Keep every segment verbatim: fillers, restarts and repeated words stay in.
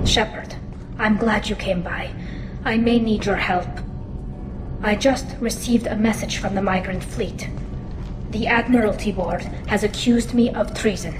Shepard, I'm glad you came by. I may need your help. I just received a message from the migrant fleet. The Admiralty Board has accused me of treason.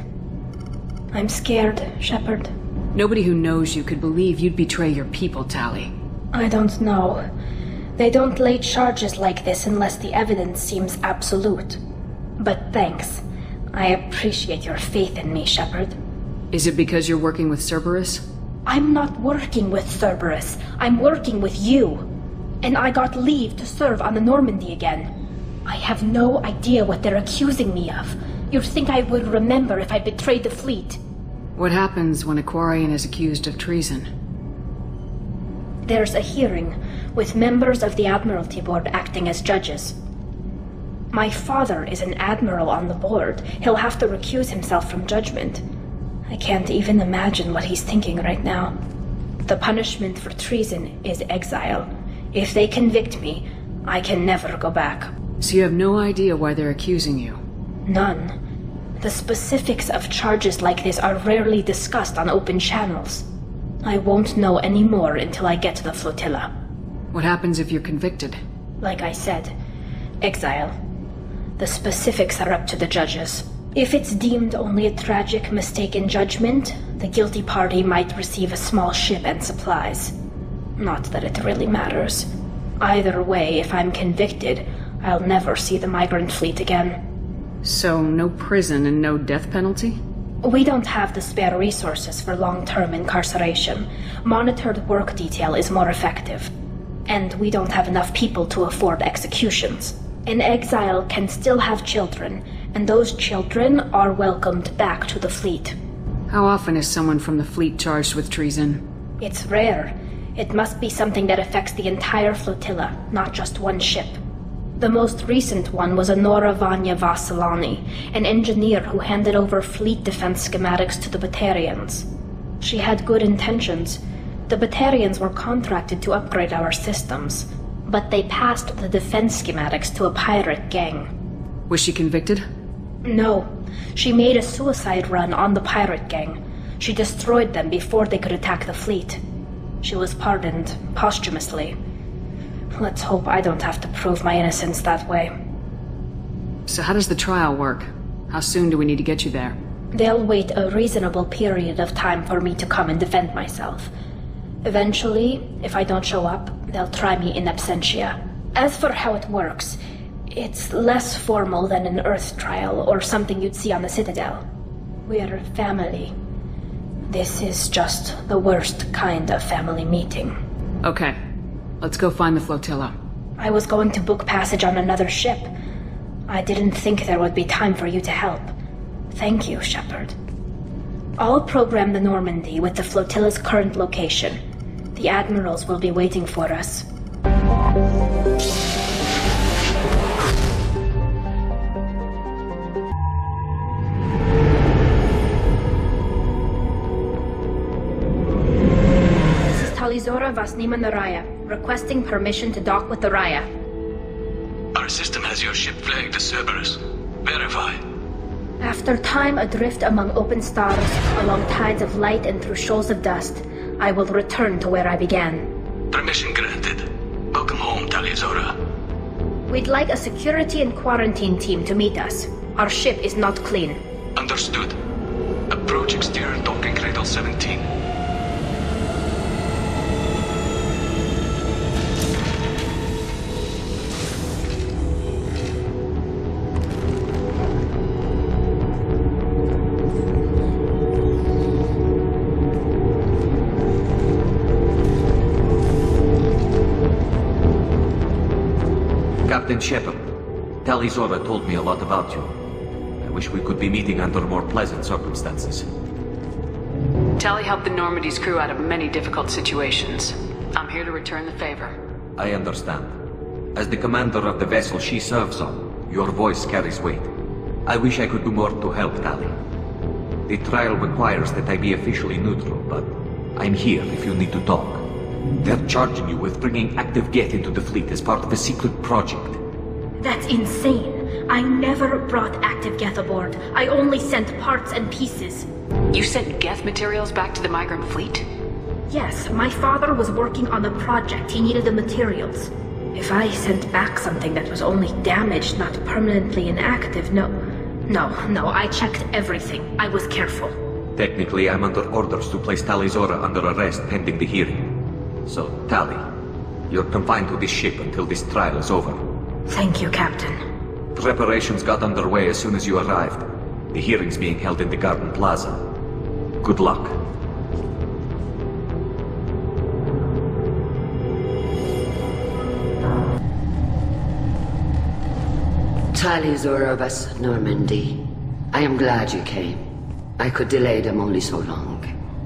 I'm scared, Shepard. Nobody who knows you could believe you'd betray your people, Tali. I don't know. They don't lay charges like this unless the evidence seems absolute. But thanks. I appreciate your faith in me, Shepard. Is it because you're working with Cerberus? I'm not working with Cerberus. I'm working with you. And I got leave to serve on the Normandy again. I have no idea what they're accusing me of. You'd think I would remember if I betrayed the fleet. What happens when a Quarian is accused of treason? There's a hearing, with members of the Admiralty Board acting as judges. My father is an admiral on the board. He'll have to recuse himself from judgment. I can't even imagine what he's thinking right now. The punishment for treason is exile. If they convict me, I can never go back. So you have no idea why they're accusing you? None. The specifics of charges like this are rarely discussed on open channels. I won't know any more until I get to the flotilla. What happens if you're convicted? Like I said, exile. The specifics are up to the judges. If it's deemed only a tragic mistake in judgment, the guilty party might receive a small ship and supplies. Not that it really matters. Either way, if I'm convicted, I'll never see the migrant fleet again. So, no prison and no death penalty? We don't have the spare resources for long-term incarceration. Monitored work detail is more effective. And we don't have enough people to afford executions. An exile can still have children, and those children are welcomed back to the fleet. How often is someone from the fleet charged with treason? It's rare. It must be something that affects the entire flotilla, not just one ship. The most recent one was Anora Vanya Vasilani, an engineer who handed over fleet defense schematics to the Batarians. She had good intentions. The Batarians were contracted to upgrade our systems, but they passed the defense schematics to a pirate gang. Was she convicted? No. She made a suicide run on the pirate gang. She destroyed them before they could attack the fleet. She was pardoned, posthumously. Let's hope I don't have to prove my innocence that way. So how does the trial work? How soon do we need to get you there? They'll wait a reasonable period of time for me to come and defend myself. Eventually, if I don't show up, they'll try me in absentia. As for how it works, it's less formal than an Earth trial or something you'd see on the Citadel. We're family. This is just the worst kind of family meeting. Okay. Let's go find the flotilla. I was going to book passage on another ship. I didn't think there would be time for you to help. Thank you, Shepard. I'll program the Normandy with the flotilla's current location. The admirals will be waiting for us. This is Tali'Zorah Vasnima Rayya, requesting permission to dock with the Rayya. Our system has your ship flagged as Cerberus. Verify. After time adrift among open stars, along tides of light and through shoals of dust, I will return to where I began. Permission granted. Welcome home, Tali'Zorah. We'd like a security and quarantine team to meet us. Our ship is not clean. Understood. Approach exterior docking cradle seventeen. Captain Shepard, Tali'Zorah told me a lot about you. I wish we could be meeting under more pleasant circumstances. Tali helped the Normandy's crew out of many difficult situations. I'm here to return the favor. I understand. As the commander of the vessel she serves on, your voice carries weight. I wish I could do more to help Tali. The trial requires that I be officially neutral, but I'm here if you need to talk. They're charging you with bringing active Geth into the fleet as part of a secret project. That's insane. I never brought active Geth aboard. I only sent parts and pieces. You sent Geth materials back to the migrant fleet? Yes, my father was working on a project. He needed the materials. If I sent back something that was only damaged, not permanently inactive, no... No, no, I checked everything. I was careful. Technically, I'm under orders to place Tali'Zorah under arrest pending the hearing. So, Tali, you're confined to this ship until this trial is over. Thank you, Captain. Preparations got underway as soon as you arrived. The hearing's being held in the Garden Plaza. Good luck. Tali'Zorah of us, Normandy. I am glad you came. I could delay them only so long.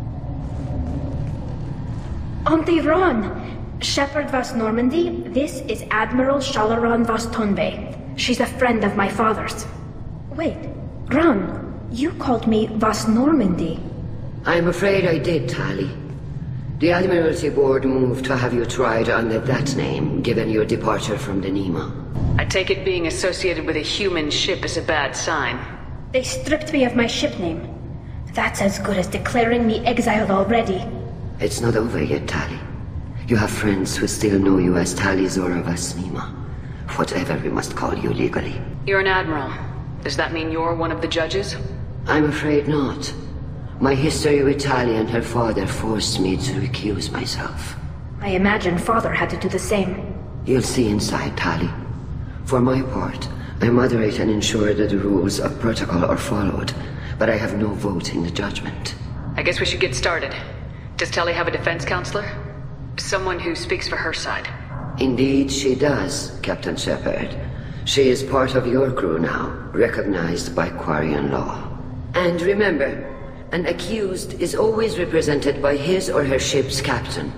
Auntie Ron! Shepard vas Normandy, this is Admiral Shala'Raan vas Tonbay. She's a friend of my father's. Wait, Ron, you called me vas Normandy. I'm afraid I did, Tali. The Admiralty Board moved to have you tried under that name, given your departure from the Nema. I take it being associated with a human ship is a bad sign. They stripped me of my ship name. That's as good as declaring me exiled already. It's not over yet, Tali. You have friends who still know you as Tali'Zorah vas Nema. Whatever we must call you legally. You're an admiral. Does that mean you're one of the judges? I'm afraid not. My history with Tali and her father forced me to recuse myself. I imagine father had to do the same. You'll see inside, Tali. For my part, I moderate and ensure that the rules of protocol are followed, but I have no vote in the judgment. I guess we should get started. Does Tali have a defense counselor? Someone who speaks for her side. Indeed she does, Captain Shepard. She is part of your crew now, recognized by Quarian law. And remember, an accused is always represented by his or her ship's captain.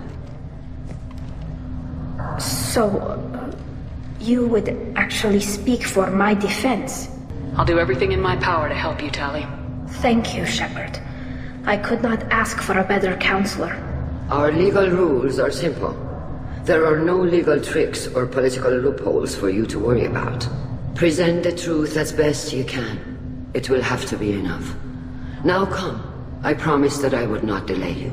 So, uh, you would actually speak for my defense? I'll do everything in my power to help you, Tali. Thank you, Shepard. I could not ask for a better counselor. Our legal rules are simple. There are no legal tricks or political loopholes for you to worry about. Present the truth as best you can. It will have to be enough. Now come. I promised that I would not delay you.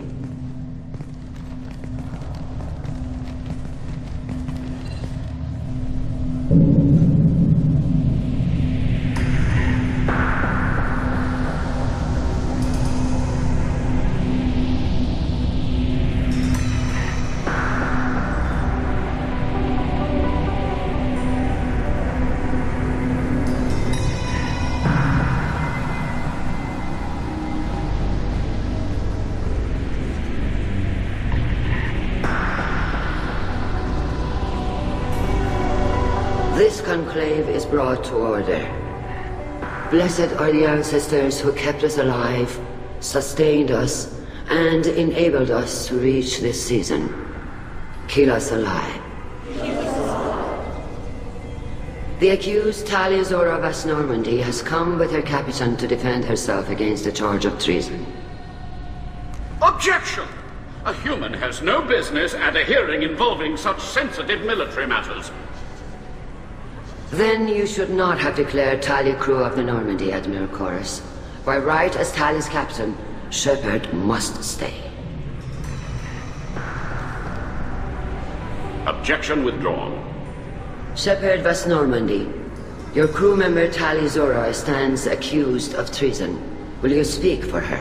This conclave is brought to order. Blessed are the ancestors who kept us alive, sustained us, and enabled us to reach this season. Keep us alive. The accused Tali'Zorah vas Normandy has come with her captain to defend herself against the charge of treason. Objection! A human has no business at a hearing involving such sensitive military matters. Then you should not have declared Tali crew of the Normandy, Admiral Chorus. By right as Tali's captain, Shepard must stay. Objection withdrawn. Shepard vas Normandy, your crew member Tali'Zorah stands accused of treason. Will you speak for her?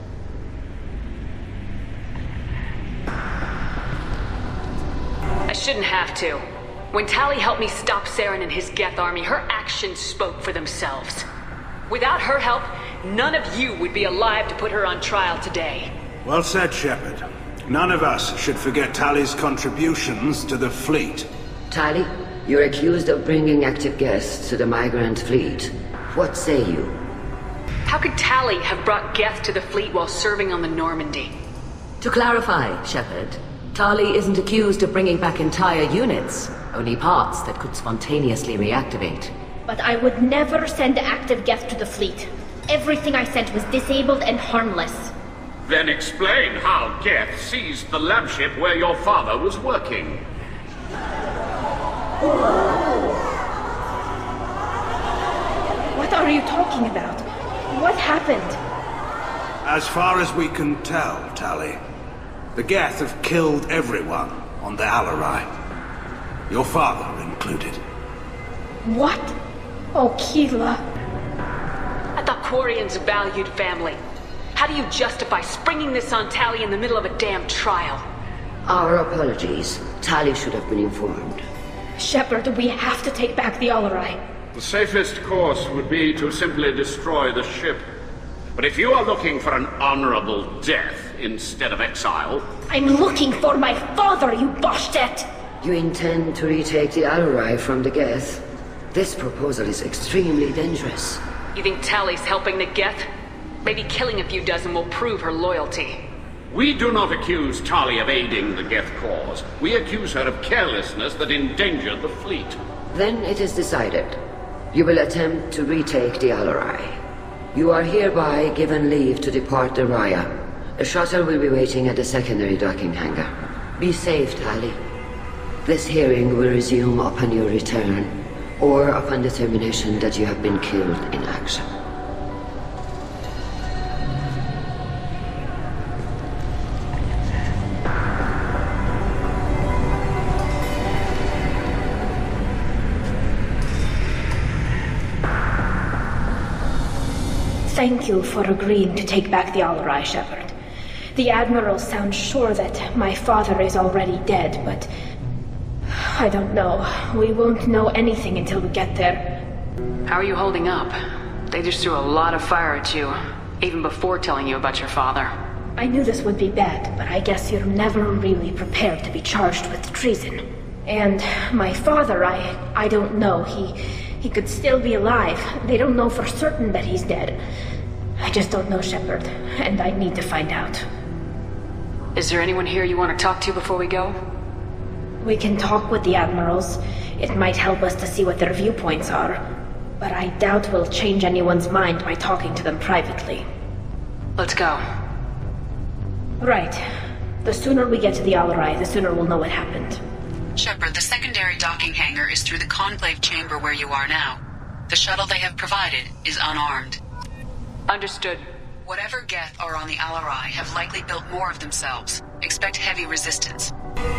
I shouldn't have to. When Tali helped me stop Saren and his Geth army, her actions spoke for themselves. Without her help, none of you would be alive to put her on trial today. Well said, Shepard. None of us should forget Tali's contributions to the fleet. Tali, you're accused of bringing active guests to the migrant fleet. What say you? How could Tali have brought Geth to the fleet while serving on the Normandy? To clarify, Shepard, Tali isn't accused of bringing back entire units, only parts that could spontaneously reactivate. But I would never send active Geth to the fleet. Everything I sent was disabled and harmless. Then explain how Geth seized the lab ship where your father was working. What are you talking about? What happened? As far as we can tell, Tali, The Geth have killed everyone on the Alarai. Your father included. What? Oh, Keela. I thought Quarians valued family. How do you justify springing this on Tali in the middle of a damn trial? Our apologies. Tali should have been informed. Shepard, we have to take back the Alarai. The safest course would be to simply destroy the ship. But if you are looking for an honorable death instead of exile... I'm looking for my father, you Boshtet! You intend to retake the Alarai from the Geth? This proposal is extremely dangerous. You think Tali's helping the Geth? Maybe killing a few dozen will prove her loyalty. We do not accuse Tali of aiding the Geth cause. We accuse her of carelessness that endangered the fleet. Then it is decided. You will attempt to retake the Alarai. You are hereby given leave to depart the Rayya. A shuttle will be waiting at the secondary docking hangar. Be safe, Tali. This hearing will resume upon your return, or upon determination that you have been killed in action. Thank you for agreeing to take back the Alarai, Shepard. The Admiral sounds sure that my father is already dead, but... I don't know. We won't know anything until we get there. How are you holding up? They just threw a lot of fire at you, even before telling you about your father. I knew this would be bad, but I guess you're never really prepared to be charged with treason. And my father, I... I don't know. He... he could still be alive. They don't know for certain that he's dead. I just don't know, Shepard, and I need to find out. Is there anyone here you want to talk to before we go? We can talk with the Admirals. It might help us to see what their viewpoints are. But I doubt we'll change anyone's mind by talking to them privately. Let's go. Right. The sooner we get to the Alarai, the sooner we'll know what happened. Shepard, the secondary docking hangar is through the conclave chamber where you are now. The shuttle they have provided is unarmed. Understood. Whatever Geth are on the Alarai have likely built more of themselves. Expect heavy resistance.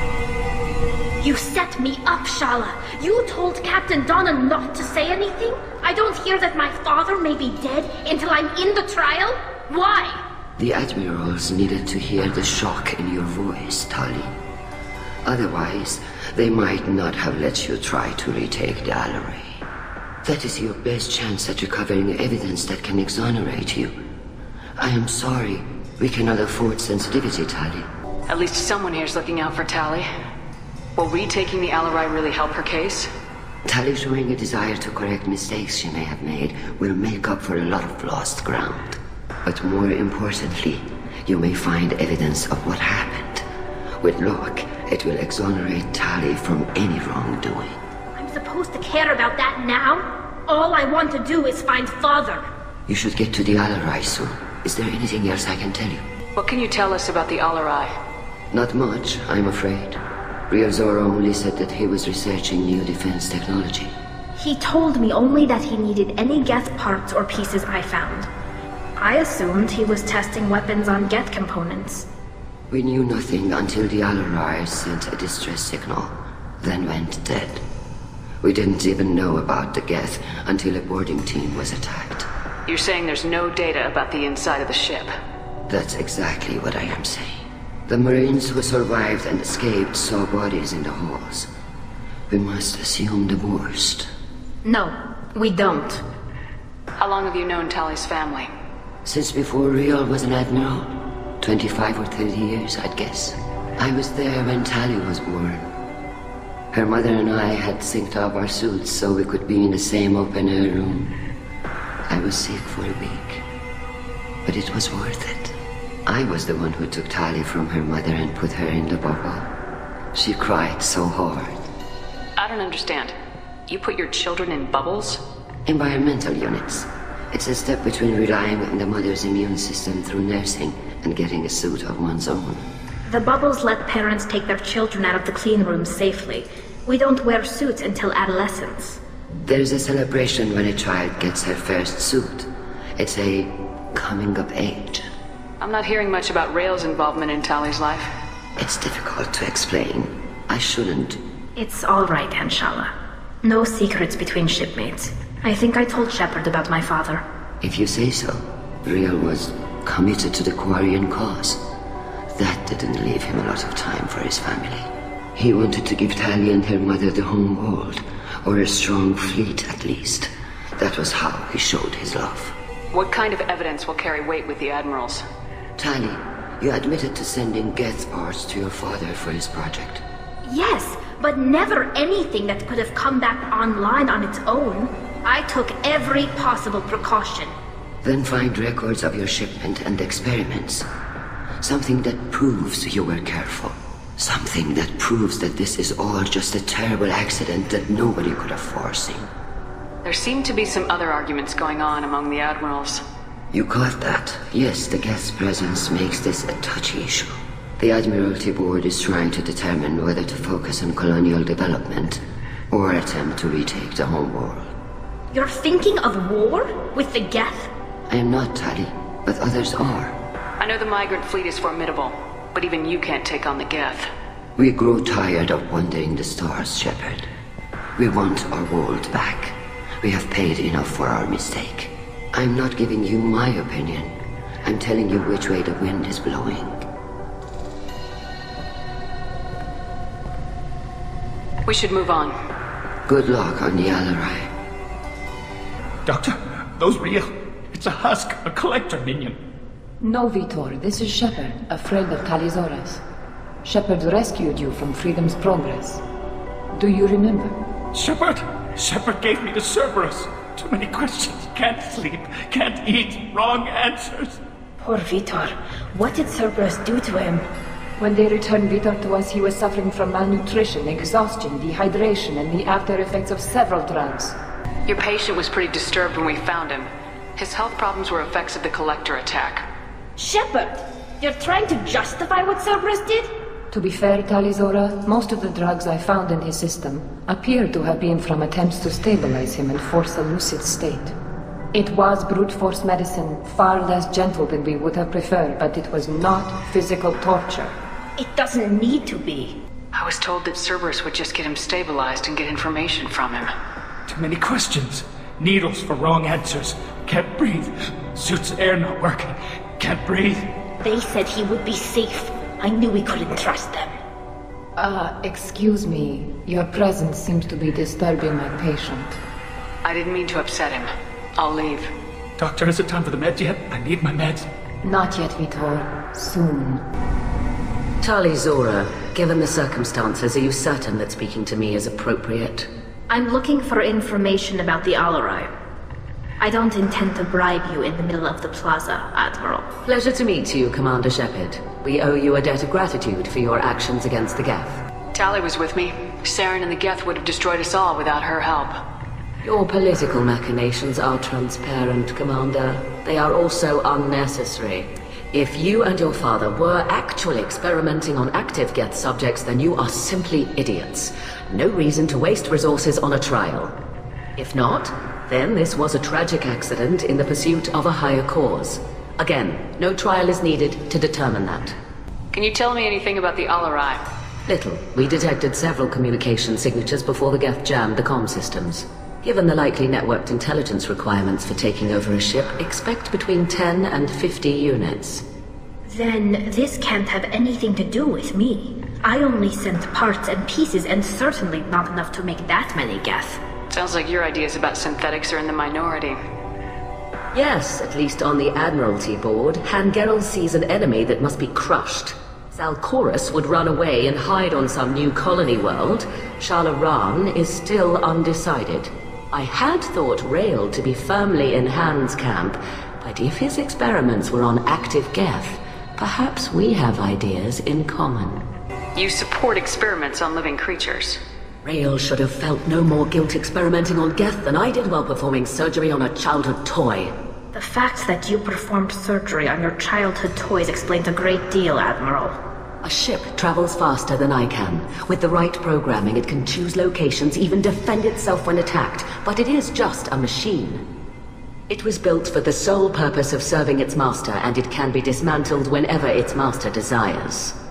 You set me up, Shala. You told Captain Donna not to say anything? I don't hear that my father may be dead until I'm in the trial? Why? The Admirals needed to hear the shock in your voice, Tali. Otherwise, they might not have let you try to retake the Alarai. That is your best chance at recovering evidence that can exonerate you. I am sorry. We cannot afford sensitivity, Tali. At least someone here's looking out for Tali. Will retaking the Alarai really help her case? Tali showing a desire to correct mistakes she may have made will make up for a lot of lost ground. But more importantly, you may find evidence of what happened. With luck, it will exonerate Tali from any wrongdoing. I'm supposed to care about that now? All I want to do is find Father. You should get to the Alarai soon. Is there anything else I can tell you? What can you tell us about the Alarai? Not much, I'm afraid. Tali'Zorah only said that he was researching new defense technology. He told me only that he needed any Geth parts or pieces I found. I assumed he was testing weapons on Geth components. We knew nothing until the Alarai sent a distress signal, then went dead. We didn't even know about the Geth until a boarding team was attacked. You're saying there's no data about the inside of the ship? That's exactly what I am saying. The Marines who survived and escaped saw bodies in the halls. We must assume the worst. No, we don't. How long have you known Tali's family? Since before Rayya was an Admiral. twenty-five or thirty years, I'd guess. I was there when Tali was born. Her mother and I had synced up our suits so we could be in the same open-air room. I was sick for a week, but it was worth it. I was the one who took Tali from her mother and put her in the bubble. She cried so hard. I don't understand. You put your children in bubbles? Environmental units. It's a step between relying on the mother's immune system through nursing and getting a suit of one's own. The bubbles let parents take their children out of the clean rooms safely. We don't wear suits until adolescence. There's a celebration when a child gets her first suit. It's a coming of age. I'm not hearing much about Rael's involvement in Tali's life. It's difficult to explain. I shouldn't. It's all right, Anshala. No secrets between shipmates. I think I told Shepard about my father. If you say so. Rayya was committed to the Quarian cause. That didn't leave him a lot of time for his family. He wanted to give Tali and her mother the home world, or a strong fleet at least. That was how he showed his love. What kind of evidence will carry weight with the Admirals? Tali, you admitted to sending Geth parts to your father for his project. Yes, but never anything that could have come back online on its own. I took every possible precaution. Then find records of your shipment and experiments. Something that proves you were careful. Something that proves that this is all just a terrible accident that nobody could have foreseen. There seem to be some other arguments going on among the Admirals. You caught that. Yes, the Geth's presence makes this a touchy issue. The Admiralty Board is trying to determine whether to focus on colonial development or attempt to retake the home world. You're thinking of war? With the Geth? I am not, Tali, but others are. I know the migrant fleet is formidable, but even you can't take on the Geth. We grow tired of wandering the stars, Shepard. We want our world back. We have paid enough for our mistake. I'm not giving you my opinion. I'm telling you which way the wind is blowing. We should move on. Good luck on the Alarai. Doctor, those real. It's a husk, a collector minion. No, Vitor, this is Shepard, a friend of Tali'Zorah's. Shepard rescued you from Freedom's Progress. Do you remember? Shepard! Shepard gave me the Cerberus. Too many questions. Can't sleep, can't eat, wrong answers. Poor Vitor. What did Cerberus do to him? When they returned Vitor to us, he was suffering from malnutrition, exhaustion, dehydration, and the after effects of several drugs. Your patient was pretty disturbed when we found him. His health problems were effects of the Collector attack. Shepard! You're trying to justify what Cerberus did? To be fair, Tali'Zorah, most of the drugs I found in his system appear to have been from attempts to stabilize him and force a lucid state. It was brute force medicine, far less gentle than we would have preferred, but it was not physical torture. It doesn't need to be. I was told that Cerberus would just get him stabilized and get information from him. Too many questions. Needles for wrong answers. Can't breathe. Suit's air not working. Can't breathe. They said he would be safe. I knew we couldn't trust them. Uh, excuse me. Your presence seems to be disturbing my patient. I didn't mean to upset him. I'll leave. Doctor, is it time for the meds yet? I need my meds. Not yet, Vitor. Soon. Tali'Zorah, given the circumstances, are you certain that speaking to me is appropriate? I'm looking for information about the Alarai. I don't intend to bribe you in the middle of the plaza, Admiral. Pleasure to meet you, Commander Shepard. We owe you a debt of gratitude for your actions against the Geth. Tali was with me. Saren and the Geth would have destroyed us all without her help. Your political machinations are transparent, Commander. They are also unnecessary. If you and your father were actually experimenting on active Geth subjects, then you are simply idiots. No reason to waste resources on a trial. If not, then this was a tragic accident in the pursuit of a higher cause. Again, no trial is needed to determine that. Can you tell me anything about the Alarai? Little. We detected several communication signatures before the Geth jammed the comm systems. Given the likely networked intelligence requirements for taking over a ship, expect between ten and fifty units. Then this can't have anything to do with me. I only sent parts and pieces, and certainly not enough to make that many Geth. Sounds like your ideas about synthetics are in the minority. Yes, at least on the Admiralty board, Hangerel sees an enemy that must be crushed. Zalcorus would run away and hide on some new colony world. Shala'Raan is still undecided. I had thought Rail to be firmly in Han's camp, but if his experiments were on active Geth, perhaps we have ideas in common. You support experiments on living creatures. Rail should have felt no more guilt experimenting on Geth than I did while performing surgery on a childhood toy. The fact that you performed surgery on your childhood toys explains a great deal, Admiral. A ship travels faster than I can. With the right programming, it can choose locations, even defend itself when attacked. But it is just a machine. It was built for the sole purpose of serving its master, and it can be dismantled whenever its master desires.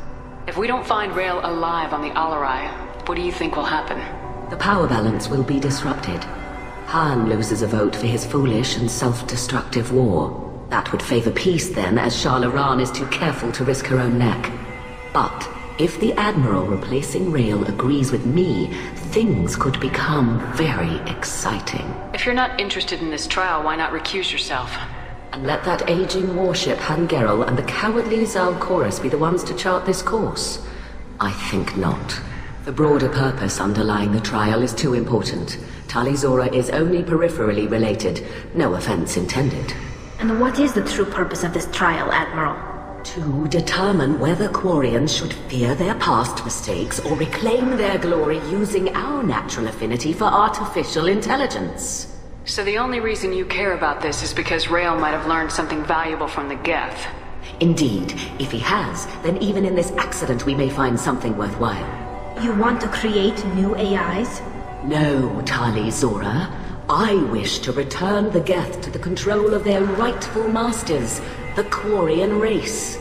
If we don't find Rail alive on the Alarai, what do you think will happen? The power balance will be disrupted. Han loses a vote for his foolish and self-destructive war. That would favor peace then, as Shala'Raan is too careful to risk her own neck. But if the Admiral replacing Rail agrees with me, things could become very exciting. If you're not interested in this trial, why not recuse yourself? And let that aging warship Hangerel and the cowardly Zal'Koris be the ones to chart this course? I think not. The broader purpose underlying the trial is too important. Tali'Zorah is only peripherally related. No offense intended. And what is the true purpose of this trial, Admiral? To determine whether Quarians should fear their past mistakes or reclaim their glory using our natural affinity for artificial intelligence. So the only reason you care about this is because Rail might have learned something valuable from the Geth. Indeed. If he has, then even in this accident we may find something worthwhile. You want to create new A Is? No, Tali'Zorah. I wish to return the Geth to the control of their rightful masters, the Quarian race.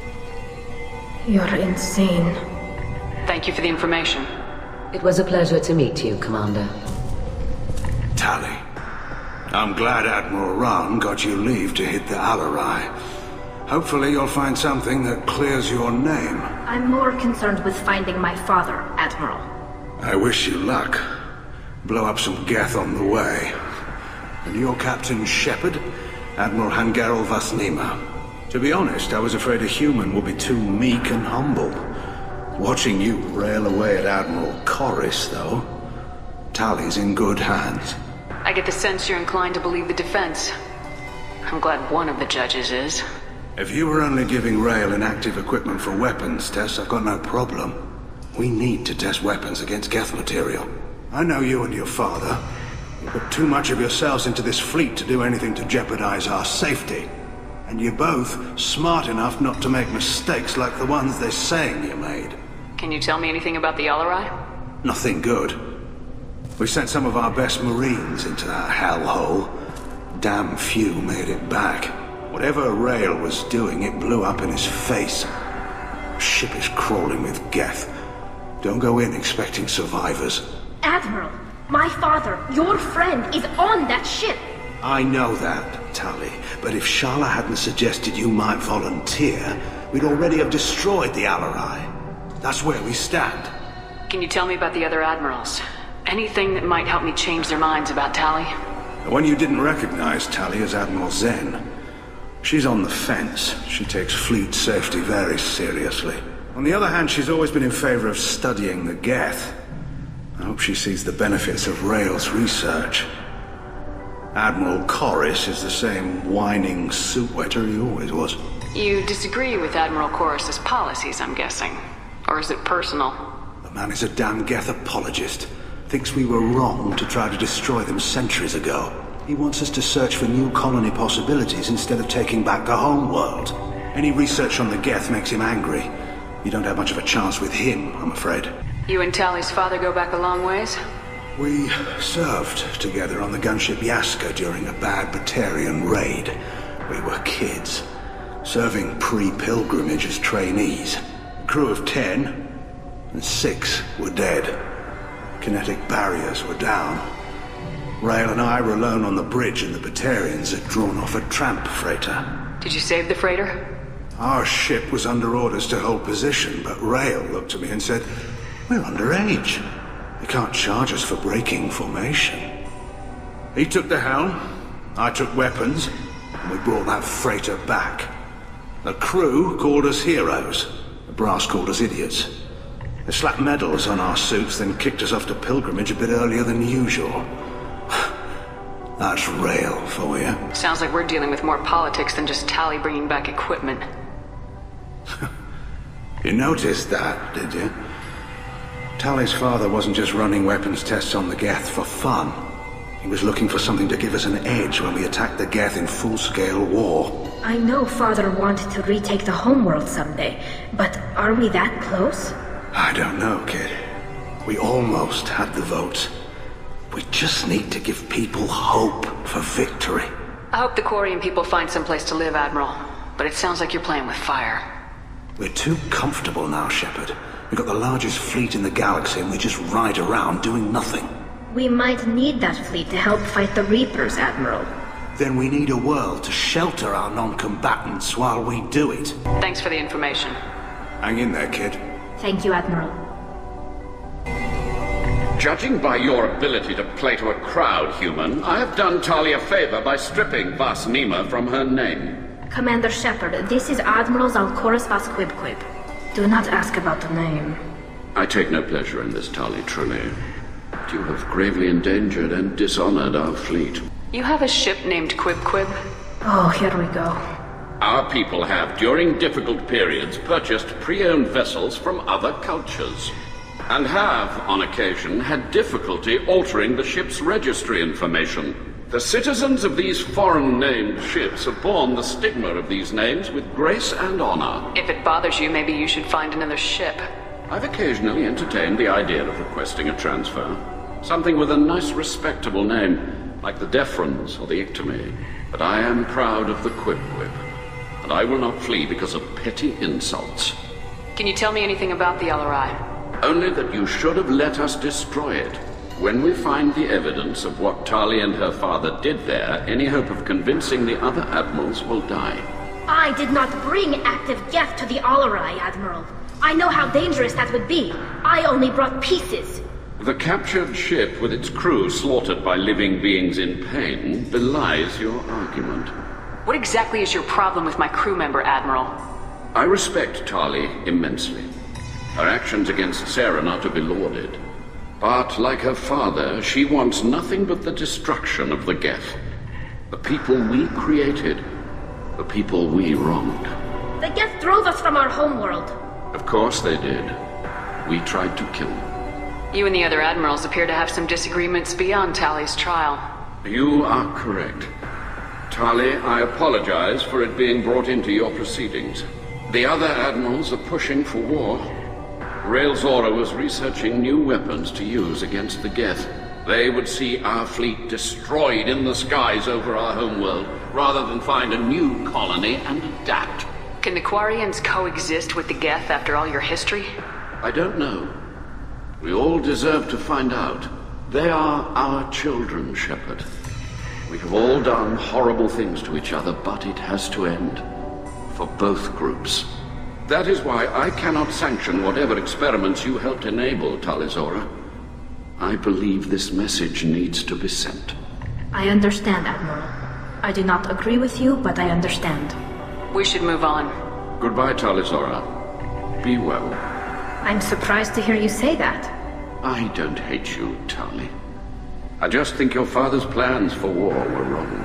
You're insane. Thank you for the information. It was a pleasure to meet you, Commander. Tali, I'm glad Admiral Raan got you leave to hit the Alarai. Hopefully you'll find something that clears your name. I'm more concerned with finding my father, Admiral. I wish you luck. Blow up some Geth on the way. And your Captain Shepard, Admiral Hangerel Vasnima. To be honest, I was afraid a human would be too meek and humble. Watching you rail away at Admiral Koris, though, Tali's in good hands. I get the sense you're inclined to believe the defense. I'm glad one of the judges is. If you were only giving Rail inactive equipment for weapons tests, I've got no problem. We need to test weapons against Geth material. I know you and your father. You put too much of yourselves into this fleet to do anything to jeopardize our safety. And you're both smart enough not to make mistakes like the ones they're saying you made. Can you tell me anything about the Alarai? Nothing good. We sent some of our best Marines into that hellhole. Damn few made it back. Whatever Rail was doing, it blew up in his face. Ship is crawling with Geth. Don't go in expecting survivors. Admiral, my father, your friend, is on that ship. I know that, Tali, but if Shala hadn't suggested you might volunteer, we'd already have destroyed the Alarai. That's where we stand. Can you tell me about the other admirals? Anything that might help me change their minds about Tali? The one you didn't recognize, Tali, is Admiral Zen. She's on the fence. She takes fleet safety very seriously. On the other hand, she's always been in favor of studying the Geth. I hope she sees the benefits of Rail's research. Admiral Koris is the same whining suit-wetter he always was. You disagree with Admiral Koris's policies, I'm guessing. Or is it personal? The man is a damn Geth apologist. Thinks we were wrong to try to destroy them centuries ago. He wants us to search for new colony possibilities instead of taking back the home world. Any research on the Geth makes him angry. You don't have much of a chance with him, I'm afraid. You and Tali's father go back a long ways? We served together on the gunship Yaska during a bad Batarian raid. We were kids, serving pre-pilgrimage as trainees. A crew of ten, and six were dead. Kinetic barriers were down. Rail and I were alone on the bridge, and the Batarians had drawn off a tramp freighter. Did you save the freighter? Our ship was under orders to hold position, but Rail looked at me and said, "We're underage. They can't charge us for breaking formation." He took the helm, I took weapons, and we brought that freighter back. The crew called us heroes. The brass called us idiots. They slapped medals on our suits, then kicked us off to pilgrimage a bit earlier than usual. That's Rail for you. Sounds like we're dealing with more politics than just Tali bringing back equipment. You noticed that, did you? Tali's father wasn't just running weapons tests on the Geth for fun. He was looking for something to give us an edge when we attacked the Geth in full-scale war. I know Father wanted to retake the homeworld someday, but are we that close? I don't know, kid. We almost had the votes. We just need to give people hope for victory. I hope the Quarian people find some place to live, Admiral. But it sounds like you're playing with fire. We're too comfortable now, Shepard. We've got the largest fleet in the galaxy and we just ride around doing nothing. We might need that fleet to help fight the Reapers, Admiral. Then we need a world to shelter our non-combatants while we do it. Thanks for the information. Hang in there, kid. Thank you, Admiral. Judging by your ability to play to a crowd, human, I have done Tali a favor by stripping Vas Nima from her name. Commander Shepard, this is Admiral Zalcorus Vas Quibquib. Do not ask about the name. I take no pleasure in this, Tali, truly. You have gravely endangered and dishonored our fleet. You have a ship named Quib-Quib? Oh, here we go. Our people have, during difficult periods, purchased pre-owned vessels from other cultures, and have, on occasion, had difficulty altering the ship's registry information. The citizens of these foreign-named ships have borne the stigma of these names with grace and honor. If it bothers you, maybe you should find another ship. I've occasionally entertained the idea of requesting a transfer. Something with a nice, respectable name, like the Defrons or the Ictomy. But I am proud of the Quib-Quib, and I will not flee because of petty insults. Can you tell me anything about the Alarai? Only that you should have let us destroy it. When we find the evidence of what Tali and her father did there, any hope of convincing the other admirals will die. I did not bring active Geth to the Alarai, Admiral. I know how dangerous that would be. I only brought pieces. The captured ship with its crew slaughtered by living beings in pain belies your argument. What exactly is your problem with my crew member, Admiral? I respect Tali immensely. Her actions against Saren are to be lauded. But, like her father, she wants nothing but the destruction of the Geth. The people we created. The people we wronged. The Geth drove us from our homeworld. Of course they did. We tried to kill them. You and the other admirals appear to have some disagreements beyond Tali's trial. You are correct. Tali, I apologize for it being brought into your proceedings. The other admirals are pushing for war. Tali'Zorah was researching new weapons to use against the Geth. They would see our fleet destroyed in the skies over our homeworld, rather than find a new colony and adapt. Can the Quarians coexist with the Geth after all your history? I don't know. We all deserve to find out. They are our children, Shepard. We have all done horrible things to each other, but it has to end. For both groups. That is why I cannot sanction whatever experiments you helped enable, Tali'Zorah. I believe this message needs to be sent. I understand, Admiral. I do not agree with you, but I understand. We should move on. Goodbye, Tali'Zorah. Be well. I'm surprised to hear you say that. I don't hate you, Tali. I just think your father's plans for war were wrong.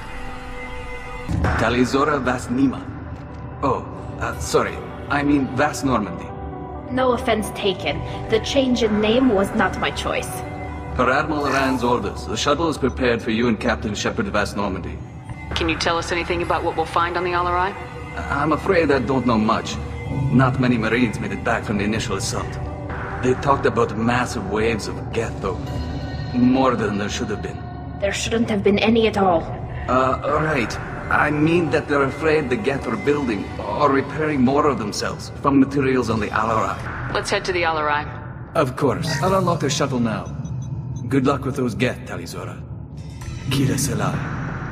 Tali'Zorah Vas Nima. Oh, uh, sorry. I mean Vas Normandy. No offense taken. The change in name was not my choice. Per Admiral Rand's orders, the shuttle is prepared for you and Captain Shepard Vas Normandy. Can you tell us anything about what we'll find on the Alarai? I'm afraid I don't know much. Not many Marines made it back from the initial assault. They talked about massive waves of Geth, though. More than there should have been. There shouldn't have been any at all. Uh, right. I mean that they're afraid the Geth are building or repairing more of themselves from materials on the Alarai. Let's head to the Alarai. Of course. I'll unlock the shuttle now. Good luck with those Geth, Tali'Zorah. Kira Selah.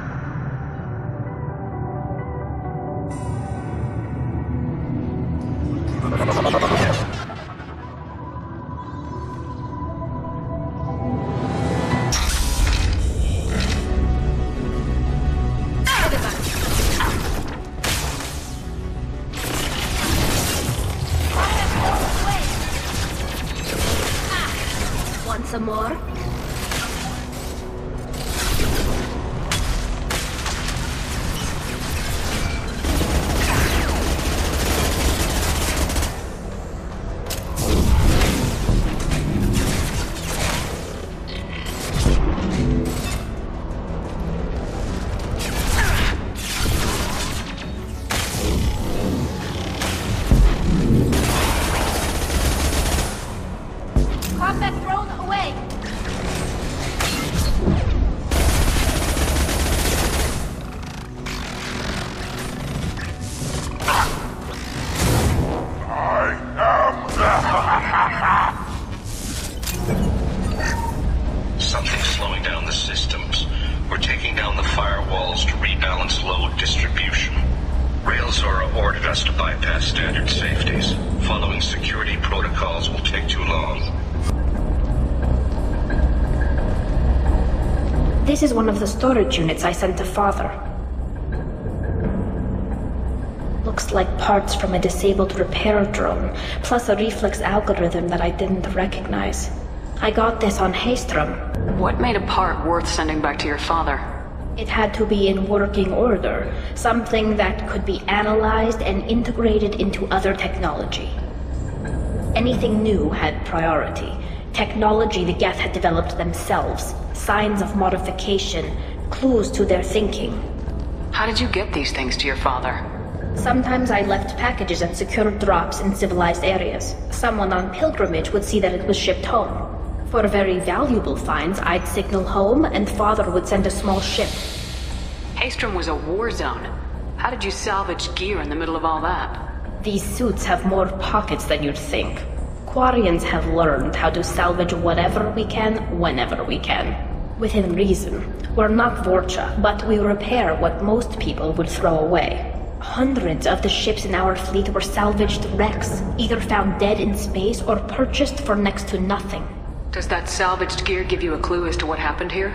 Some more? systems. We're taking down the firewalls to rebalance load distribution. Tali'Zorah ordered us to bypass standard safeties. Following security protocols will take too long. This is one of the storage units I sent to Father. Looks like parts from a disabled repair drone, plus a reflex algorithm that I didn't recognize. I got this on Haestrom. What made a part worth sending back to your father? It had to be in working order, something that could be analyzed and integrated into other technology. Anything new had priority. Technology the Geth had developed themselves, signs of modification, clues to their thinking. How did you get these things to your father? Sometimes I left packages and secured drops in civilized areas. Someone on pilgrimage would see that it was shipped home. For very valuable finds, I'd signal home, and Father would send a small ship. Haestrom was a war zone. How did you salvage gear in the middle of all that? These suits have more pockets than you'd think. Quarians have learned how to salvage whatever we can, whenever we can. Within reason. We're not Vorcha, but we repair what most people would throw away. Hundreds of the ships in our fleet were salvaged wrecks, either found dead in space or purchased for next to nothing. Does that salvaged gear give you a clue as to what happened here?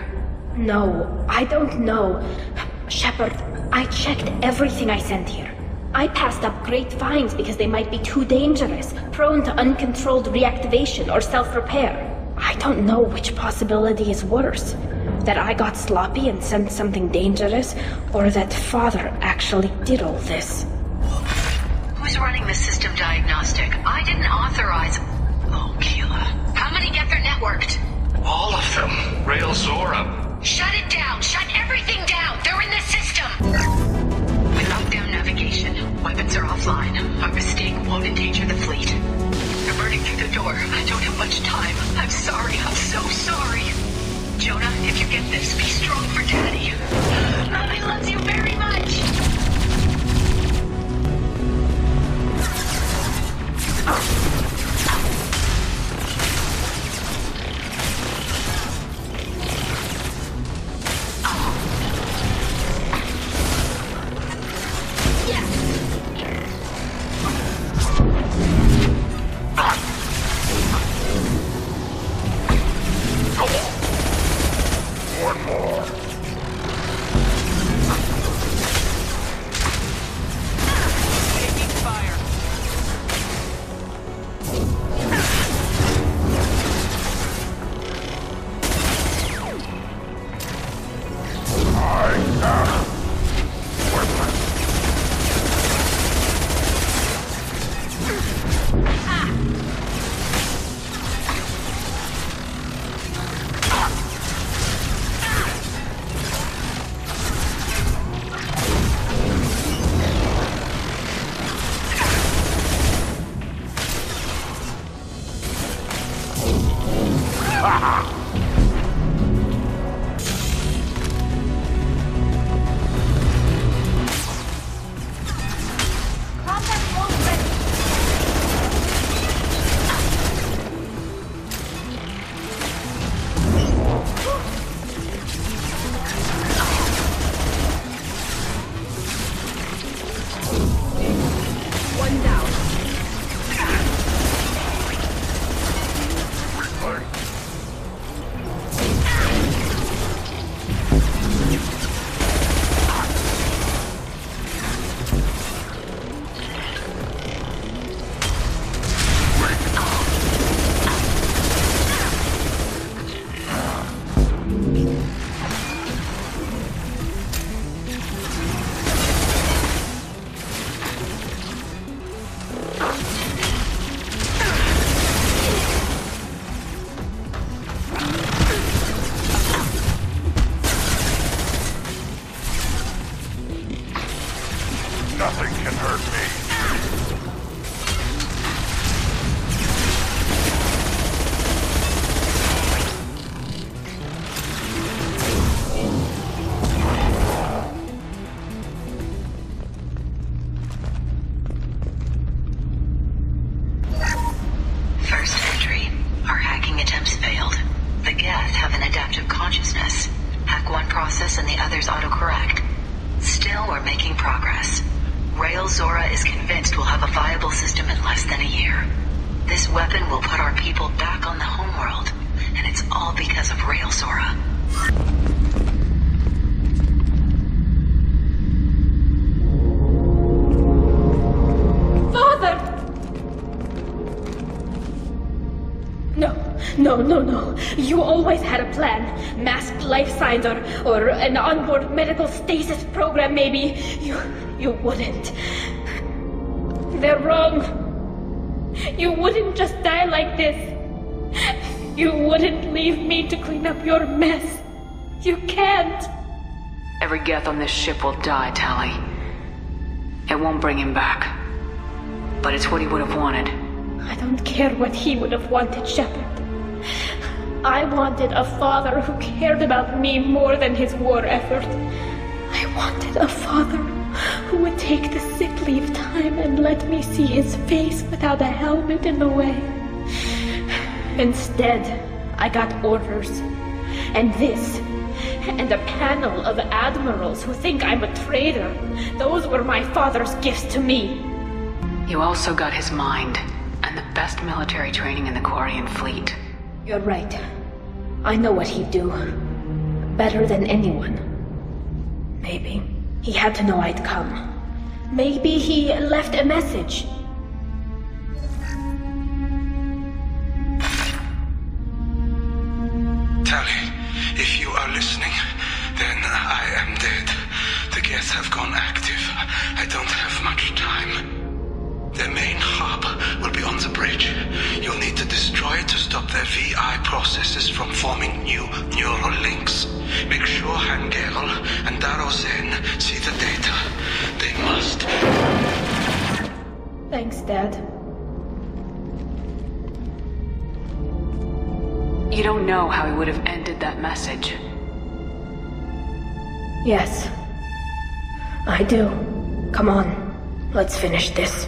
No, I don't know. Shepard, I checked everything I sent here. I passed up great finds because they might be too dangerous, prone to uncontrolled reactivation or self-repair. I don't know which possibility is worse. That I got sloppy and sent something dangerous, or that Father actually did all this. Who's running the system diagnostic? I didn't authorize... Oh, Keela. How many get their networked? All of them. Tali'Zorah. Shut it down! Shut everything down! They're in the system! We locked down navigation. Weapons are offline. Our mistake won't endanger the fleet. They're burning through the door. I don't have much time. I'm sorry. I'm so sorry. Jonah, if you get this, be strong for Daddy. I love you very much. Nothing can hurt me. First entry. Our hacking attempts failed. The Geth have an adaptive consciousness. process and the others autocorrect. Still, we're making progress. Tali'Zorah is convinced we'll have a viable system in less than a year. This weapon will put our people back on the homeworld, and it's all because of Tali'Zorah. No, no, no. You always had a plan. Masked life signs or, or an onboard medical stasis program, maybe. You, you wouldn't. They're wrong. You wouldn't just die like this. You wouldn't leave me to clean up your mess. You can't. Every Geth on this ship will die, Tali. It won't bring him back. But it's what he would have wanted. I don't care what he would have wanted, Shepard. I wanted a father who cared about me more than his war effort. I wanted a father who would take the sick leave time and let me see his face without a helmet in the way. Instead, I got orders. And this. And a panel of admirals who think I'm a traitor. Those were my father's gifts to me. You also got his mind, and the best military training in the Quarian fleet. You're right. I know what he'd do. Better than anyone. Maybe he had to know I'd come. Maybe he left a message. Tali, if you are listening, then I am dead. The Geth have gone active. I don't have much time. Their main hub will be on the bridge. You'll need to destroy it to stop their V I processes from forming new neural links. Make sure Hangerel and Darozen see the data. They must. Thanks, Dad. You don't know how he would have ended that message. Yes. I do. Come on. Let's finish this.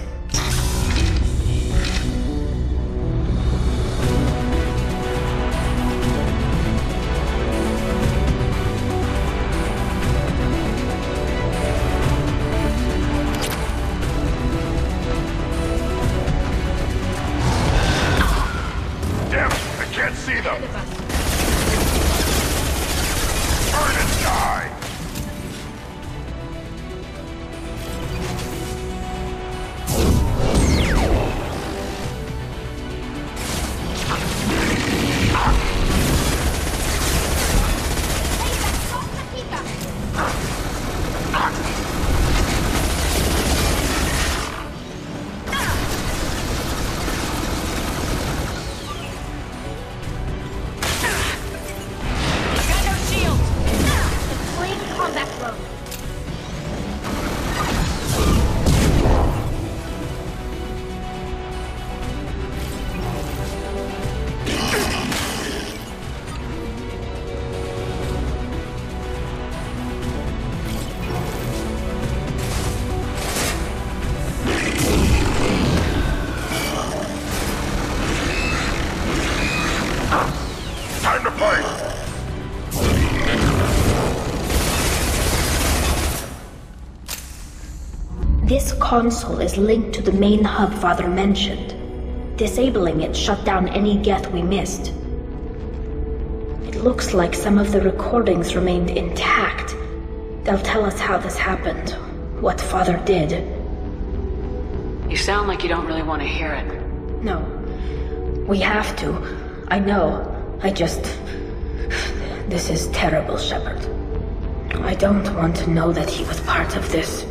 This console is linked to the main hub Father mentioned. Disabling it shut down any Geth we missed. It looks like some of the recordings remained intact. They'll tell us how this happened, what Father did. You sound like you don't really want to hear it. No. We have to. I know. I just... This is terrible, Shepard. I don't want to know that he was part of this.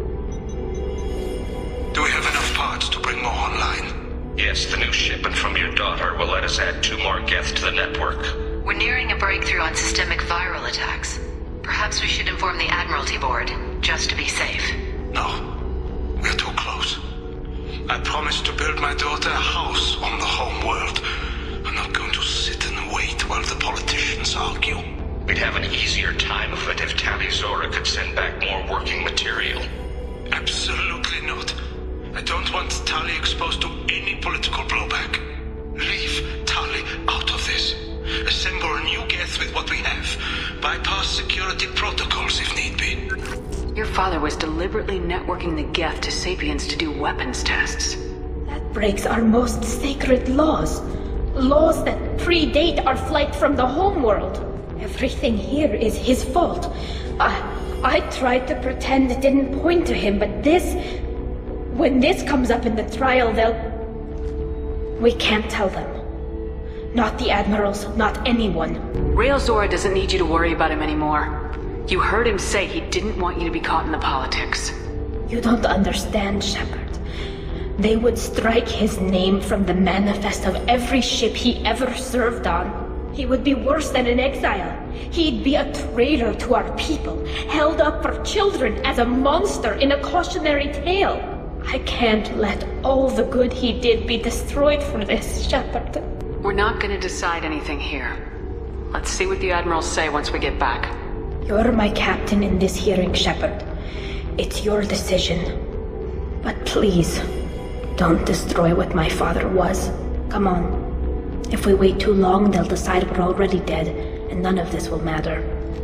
Do we have enough parts to bring more online? Yes, the new shipment from your daughter will let us add two more Geth to the network. We're nearing a breakthrough on systemic viral attacks. Perhaps we should inform the Admiralty Board, just to be safe. No. We're too close. I promised to build my daughter a house on the home world. I'm not going to sit and wait while the politicians argue. We'd have an easier time of it if Tali'Zorah could send back more working material. Absolutely not. I don't want Tali exposed to any political blowback. Leave Tali out of this. Assemble a new Geth with what we have. bypass security protocols if need be. Your father was deliberately networking the Geth to Sapiens to do weapons tests. That breaks our most sacred laws. Laws that predate our flight from the homeworld. Everything here is his fault. I, I tried to pretend it didn't point to him, but this... When this comes up in the trial, they'll... We can't tell them. Not the Admirals, not anyone. Tali'Zorah doesn't need you to worry about him anymore. You heard him say he didn't want you to be caught in the politics. You don't understand, Shepard. They would strike his name from the manifest of every ship he ever served on. He would be worse than an exile. He'd be a traitor to our people, held up for children as a monster in a cautionary tale. I can't let all the good he did be destroyed for this, Shepard. We're not gonna decide anything here. Let's see what the Admirals say once we get back. You're my captain in this hearing, Shepard. It's your decision. But please, don't destroy what my father was. Come on. If we wait too long, they'll decide we're already dead, and none of this will matter.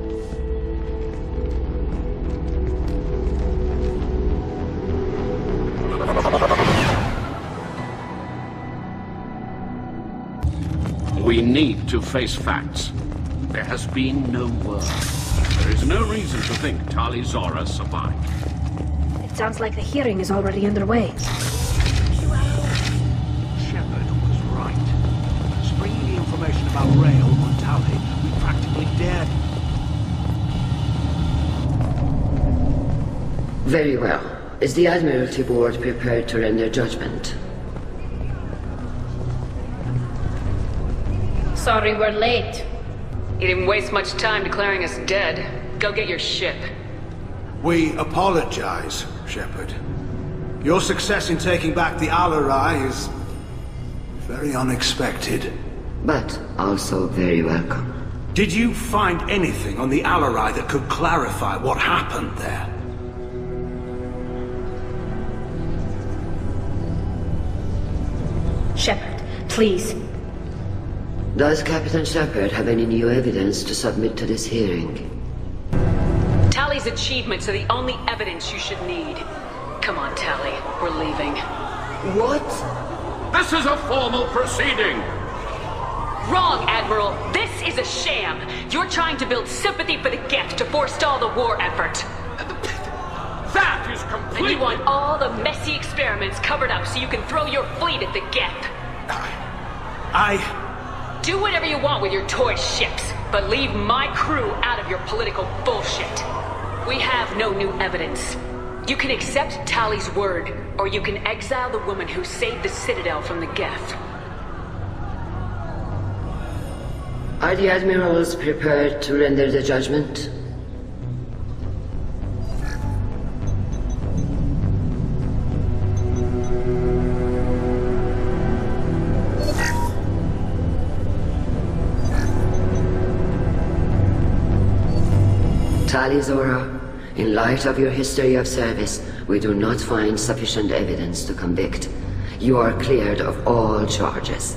We need to face facts. There has been no word. There is no reason to think Tali'Zorah survived. It sounds like the hearing is already underway. Shepard was right. Springing the information about Rail on Tali, we practically dared him. Very well. Is the Admiralty Board prepared to render judgment? Sorry we're late. You didn't waste much time declaring us dead. Go get your ship. We apologize, Shepard. Your success in taking back the Al-Arai is... very unexpected. But also very welcome. Did you find anything on the Al-Arai that could clarify what happened there? Shepard, please. Does Captain Shepard have any new evidence to submit to this hearing? Tali's achievements are the only evidence you should need. Come on, Tali. We're leaving. What? This is a formal proceeding! Wrong, Admiral. This is a sham. You're trying to build sympathy for the Geth to forestall the war effort. That is completely... And you want all the messy experiments covered up so you can throw your fleet at the Geth. I... Do whatever you want with your toy ships, but leave my crew out of your political bullshit. We have no new evidence. You can accept Tali's word, or you can exile the woman who saved the Citadel from the Geth. Are the Admirals prepared to render the judgment? Tali'Zorah, in light of your history of service, we do not find sufficient evidence to convict. You are cleared of all charges.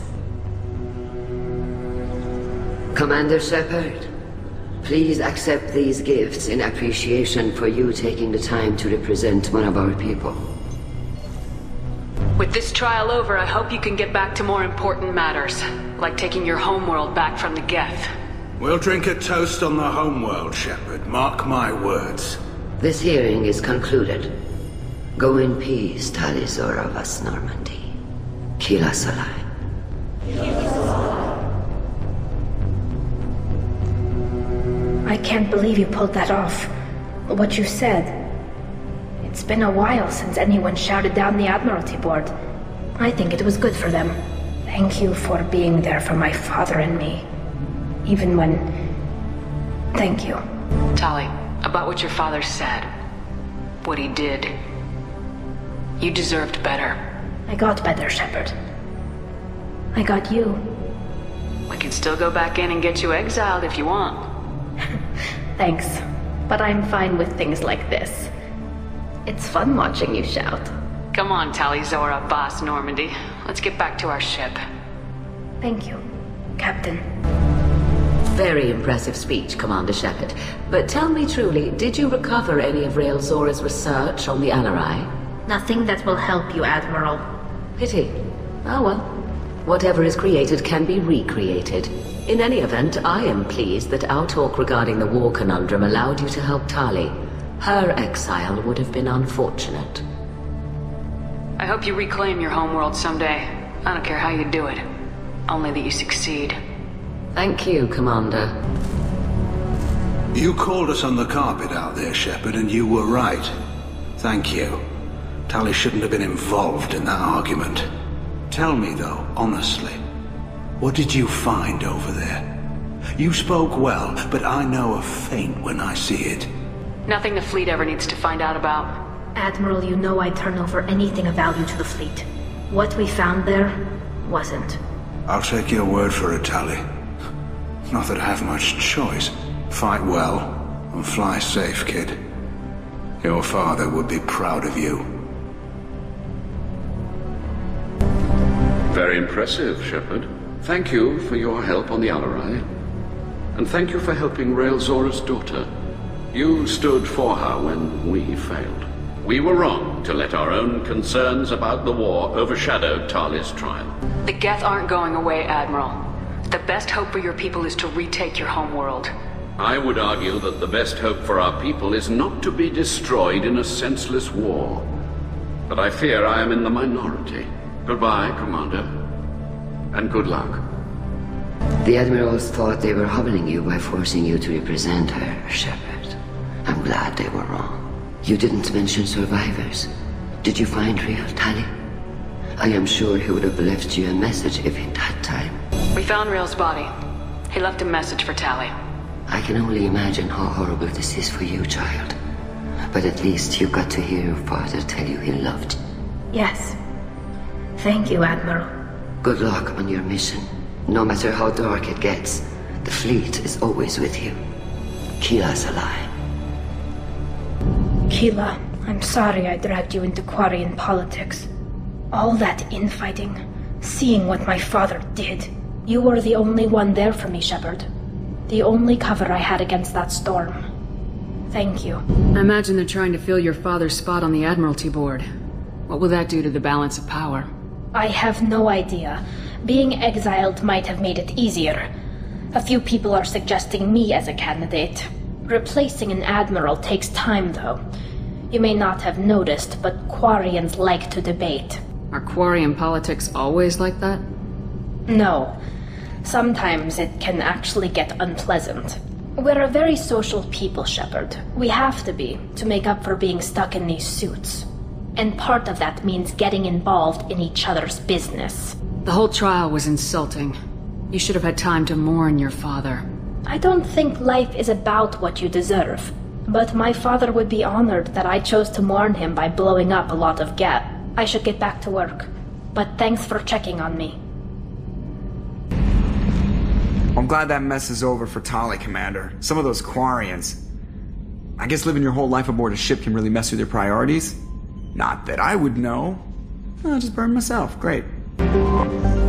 Commander Shepard, please accept these gifts in appreciation for you taking the time to represent one of our people. With this trial over, I hope you can get back to more important matters, like taking your homeworld back from the Geth. We'll drink a toast on the homeworld, Shepard. Mark my words. This hearing is concluded. Go in peace, Tali'Zorah vas Normandy. Kila Salai. I can't believe you pulled that off. What you said. It's been a while since anyone shouted down the Admiralty Board. I think it was good for them. Thank you for being there for my father and me. Even when... Thank you. Tali, about what your father said. What he did. You deserved better. I got better, Shepard. I got you. We can still go back in and get you exiled if you want. Thanks. But I'm fine with things like this. It's fun watching you shout. Come on, Tali'Zorah, Boss Normandy. Let's get back to our ship. Thank you, Captain. Very impressive speech, Commander Shepard. But tell me truly, did you recover any of Rail-Zorah's research on the Aria? Nothing that will help you, Admiral. Pity. Oh well. Whatever is created can be recreated. In any event, I am pleased that our talk regarding the war conundrum allowed you to help Tali. Her exile would have been unfortunate. I hope you reclaim your homeworld someday. I don't care how you do it. Only that you succeed. Thank you, Commander. You called us on the carpet out there, Shepard, and you were right. Thank you. Tali shouldn't have been involved in that argument. Tell me, though, honestly, what did you find over there? You spoke well, but I know a feint when I see it. Nothing the fleet ever needs to find out about. Admiral, you know I'd turn over anything of value to the fleet. What we found there wasn't. I'll take your word for it, Tali. Not that I have much choice. Fight well, and fly safe, kid. Your father would be proud of you. Very impressive, Shepard. Thank you for your help on the Aria. And thank you for helping Rail-Zorah's daughter. You stood for her when we failed. We were wrong to let our own concerns about the war overshadow Tali's trial. The Geth aren't going away, Admiral. The best hope for your people is to retake your homeworld. I would argue that the best hope for our people is not to be destroyed in a senseless war. But I fear I am in the minority. Goodbye, Commander. And good luck. The Admirals thought they were humbling you by forcing you to represent her, Shepard. I'm glad they were wrong. You didn't mention survivors. Did you find real Tali? I am sure he would have left you a message if he'd had time. We found Rail's body. He left a message for Tali. I can only imagine how horrible this is for you, child. But at least you got to hear your father tell you he loved you. Yes. Thank you, Admiral. Good luck on your mission. No matter how dark it gets, the fleet is always with you. Keela's alive. Keela, I'm sorry I dragged you into Quarian politics. All that infighting, seeing what my father did. You were the only one there for me, Shepard. The only cover I had against that storm. Thank you. I imagine they're trying to fill your father's spot on the Admiralty board. What will that do to the balance of power? I have no idea. Being exiled might have made it easier. A few people are suggesting me as a candidate. Replacing an admiral takes time, though. You may not have noticed, but Quarians like to debate. Are Quarian politics always like that? No. Sometimes it can actually get unpleasant. We're a very social people, Shepard. We have to be, to make up for being stuck in these suits. And part of that means getting involved in each other's business. The whole trial was insulting. You should have had time to mourn your father. I don't think life is about what you deserve. But my father would be honored that I chose to mourn him by blowing up a lot of Geth. I should get back to work. But thanks for checking on me. I'm glad that mess is over for Tali, Commander. Some of those Quarians. I guess living your whole life aboard a ship can really mess with your priorities. Not that I would know. I'll just burn myself. Great.